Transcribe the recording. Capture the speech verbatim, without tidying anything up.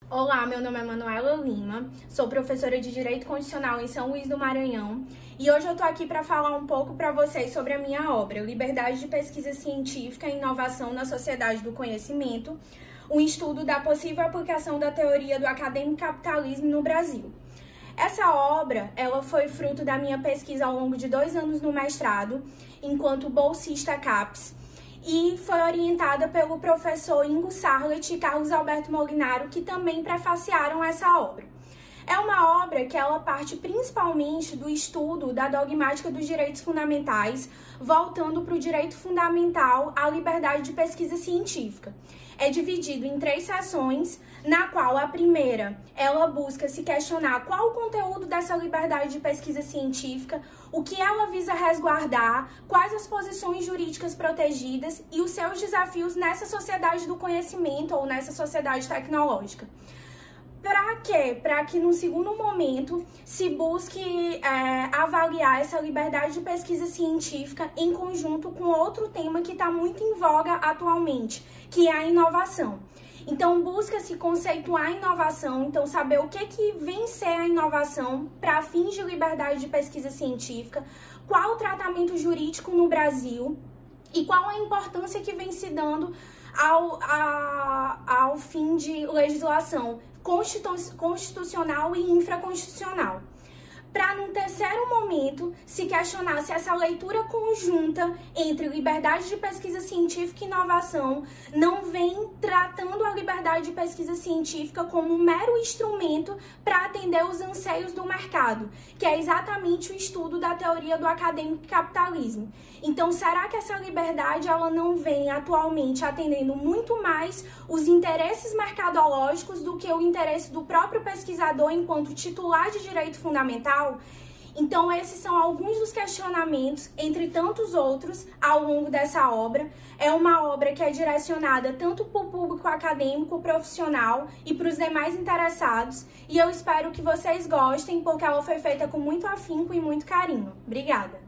Olá, meu nome é Manuela Lima, sou professora de Direito Constitucional em São Luís do Maranhão e hoje eu tô aqui para falar um pouco para vocês sobre a minha obra, Liberdade de Pesquisa Científica e Inovação na Sociedade do Conhecimento, um estudo da possível aplicação da teoria do acadêmico capitalismo no Brasil. Essa obra, ela foi fruto da minha pesquisa ao longo de dois anos no mestrado, enquanto bolsista CAPES, e foi orientada pelo professor Ingo Sarlet e Carlos Alberto Molinaro, que também prefaciaram essa obra. É uma obra que ela parte principalmente do estudo da dogmática dos direitos fundamentais, voltando para o direito fundamental à liberdade de pesquisa científica. É dividido em três seções, na qual a primeira, ela busca se questionar qual o conteúdo dessa liberdade de pesquisa científica, o que ela visa resguardar, quais as posições jurídicas protegidas e os seus desafios nessa sociedade do conhecimento ou nessa sociedade tecnológica. Para quê? Para que no segundo momento se busque é, avaliar essa liberdade de pesquisa científica em conjunto com outro tema que está muito em voga atualmente, que é a inovação. Então, busca-se conceituar a inovação, então saber o que, que vem ser a inovação para fins de liberdade de pesquisa científica, qual o tratamento jurídico no Brasil e qual a importância que vem se dando ao, a, ao fim de legislação constitucional e infraconstitucional. Para, num terceiro momento, se questionar se essa leitura conjunta entre liberdade de pesquisa científica e inovação não vem tratando a liberdade de pesquisa científica como um mero instrumento para atender os anseios do mercado, que é exatamente o estudo da teoria do acadêmico capitalismo. Então, será que essa liberdade ela não vem atualmente atendendo muito mais os interesses mercadológicos do que o interesse do próprio pesquisador enquanto titular de direito fundamental? Então, esses são alguns dos questionamentos, entre tantos outros, ao longo dessa obra. É uma obra que é direcionada tanto para o público acadêmico, profissional e para os demais interessados. E eu espero que vocês gostem, porque ela foi feita com muito afinco e muito carinho. Obrigada!